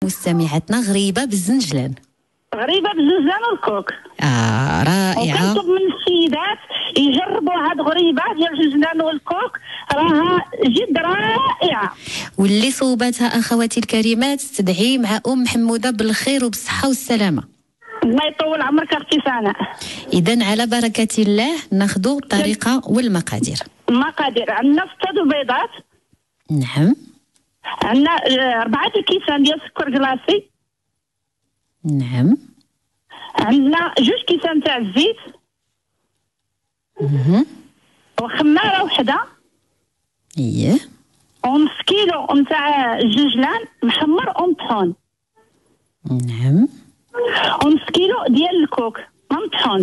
مستمعتنا غريبة بالزنجلان. غريبة بالزنجلان والكوك. رائعة. وكنطلب من السيدات يجربوا هاد غريبة ديال الزنجلان والكوك، راها جد رائعة. واللي صوبتها أخواتي الكريمات تدعي مع حمودة بالخير وبالصحة والسلامة. الله يطول عمرك اختي سناء. إذن على بركة الله ناخذ الطريقة والمقادير. المقادير عندنا 6 بيضات. نعم. عندنا 4 كيسان ديال السكر كلاصي. نعم. عندنا 2 كيسان تاع الزيت. وخمارة وحدة. ايه. ونص كيلو نتاع الجنجلان محمر ومطحون. نعم. ونص كيلو ديال الكوك ما مطحونش.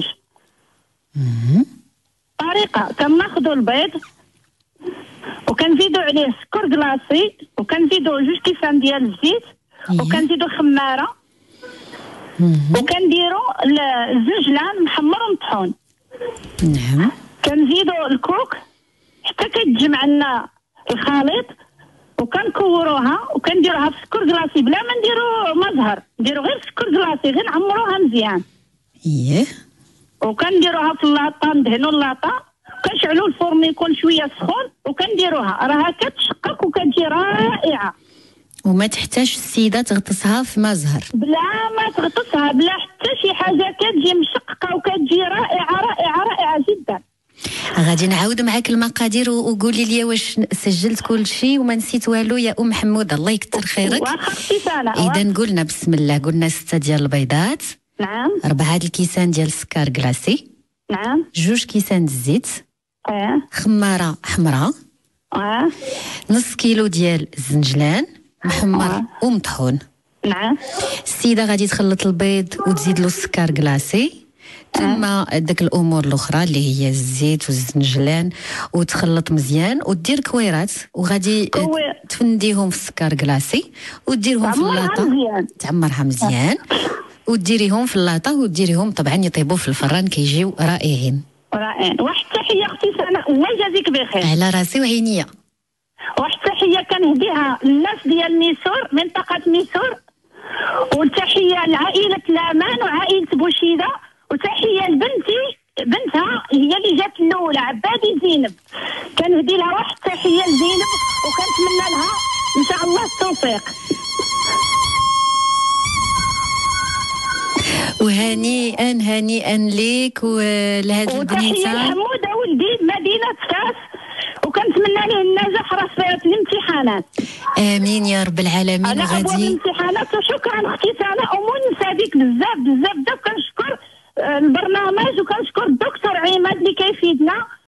طريقة كناخذوا البيض وكنزيدوا عليه سكر كلاصي وكنزيدوا 2 كيسان ديال الزيت وكنزيدوا خمارة وكنديروا الزنجلان محمر ومطحون. نعم. كنزيدوا الكوك حتى كيتجمع لنا الخليط وكنكوروها وكنديروها في سكر كلاصي بلا ما نديروا مزهر، نديروا غير سكر كلاصي، غير نعمروها مزيان. ايه. وكنديروها في اللاطه، ندهنوا اللاطه وكنشعلوا الفرن يكون شويه سخون وكنديروها، راها كتشقق وكتجي رائعه. وما تحتاج السيده تغطسها في مزهر، بلا ما تغطسها بلا حتى شي حاجه، كتجي مشققه وكتجي رائعه رائعه رائعه جدا. غادي نعاود معاك المقادير وقولي لي واش سجلت كل شيء وما نسيت والو يا حموده. الله يكثر خيرك. اذا قلنا بسم الله، قلنا 6 ديال البيضات. نعم. 4 الكيسان ديال السكر كلاصي. نعم. 2 كيسان الزيت. خماره حمراء. نص كيلو ديال الزنجلان محمر ومطحون. نعم. السيده غادي تخلط البيض وتزيد له السكر كلاصي، ثم داك الامور الاخرى اللي هي الزيت والزنجلان، وتخلط مزيان ودير كويرات وغادي تفنديهم في السكر كلاصي وديرهم في اللاطه، تعمرها مزيان وديريهم في اللاطه وديريهم طبعا يطيبوا في الفران كيجيو رائعين. رائعين. واحد التحيه اختي سناء، الله يجازيك بخير. على راسي وعينيا. واحد التحيه كنهديها للناس ديال ميسور، منطقه ميسور، وتحيه لعائله لامان وعائله بوشيده، وتحيه لبنتي بنتها هي اللي جات الاولى عبادي زينب، كنهدي لها واحد التحيه لزينب وكنتمنى لها ان شاء الله التوفيق. وهنيئا هنيئا ليك ولهاد البنيته. وتحيه لحموده ولدي مدينه فاس، وكنتمنى له النجاح راه في الامتحانات. امين يا رب العالمين. على ابواب الامتحانات. وشكرا اختي سناء ومنسى بك بزاف بزاف بزاف. كنشكر البرنامج وكنشكر الدكتور عماد اللي كيفيدنا